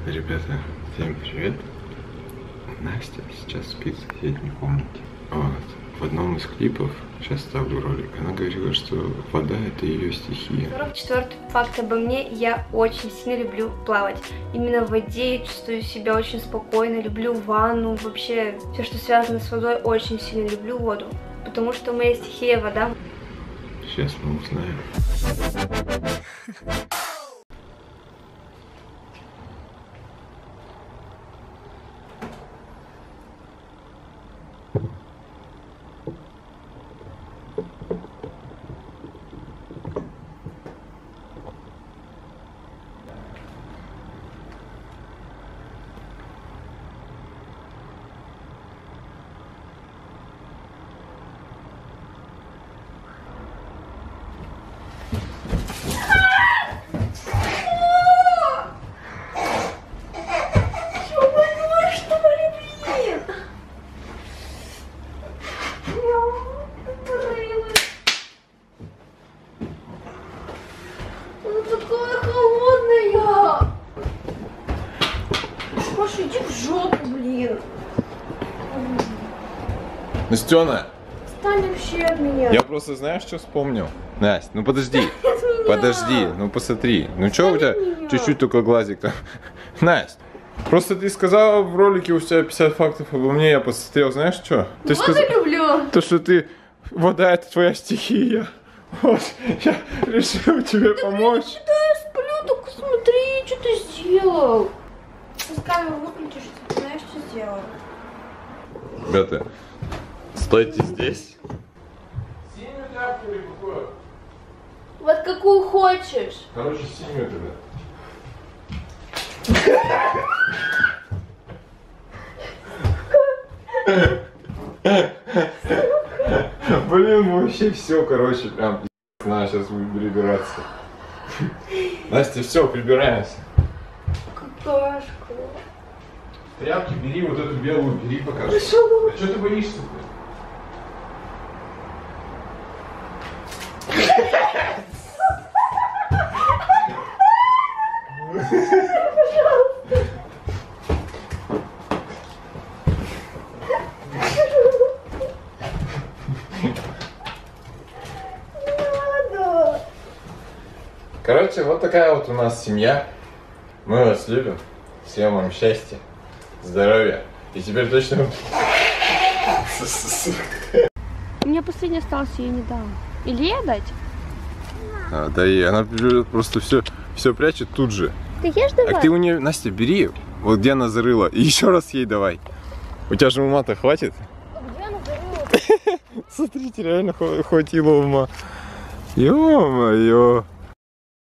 Ребята, всем привет. Настя сейчас спит в соседней комнате. Вот. В одном из клипов, сейчас ставлю ролик, она говорила, что вода — это ее стихия. 44-й факт обо мне. Я очень сильно люблю плавать. Именно в воде я чувствую себя очень спокойно, люблю ванну, вообще все, что связано с водой, очень сильно люблю воду. Потому что моя стихия — вода. Сейчас мы узнаем. Иди в жопу, блин. Настена! Отстань вообще от меня. Я просто, знаешь, что вспомнил? Настя, ну подожди. Подожди, ну посмотри. Ну что у тебя чуть-чуть только глазик там. Настя, просто ты сказала в ролике, у тебя 50 фактов обо мне, я посмотрел, знаешь что? Ты вот я люблю. То, что ты... Вода — это твоя стихия. Вот, я решил тебе помочь. Да я сплю, только смотри, что ты сделал. С камеру выключишь, ты знаешь, что сделал. Ребята, стойте здесь. Синюю тряпку или какую? Вот какую хочешь. Короче, синюю тогда. Блин, вообще все, короче, прям надо сейчас будем прибираться. Настя, все, прибираемся. Какашка. Тряпки бери, вот эту белую бери пока. А что ты боишься-то? Короче, вот такая вот у нас семья. Мы вас любим. Всем вам счастья, здоровья. И теперь точно... У меня последний остался, я не дам. Или я дать? Да и она просто все прячет тут же. Ты ешь давай? Так ты у нее, Настя, бери, вот где она зарыла, и еще раз ей давай. У тебя же ума-то хватит? Где она зарыла? Смотрите, реально хватило ума. Ё-моё.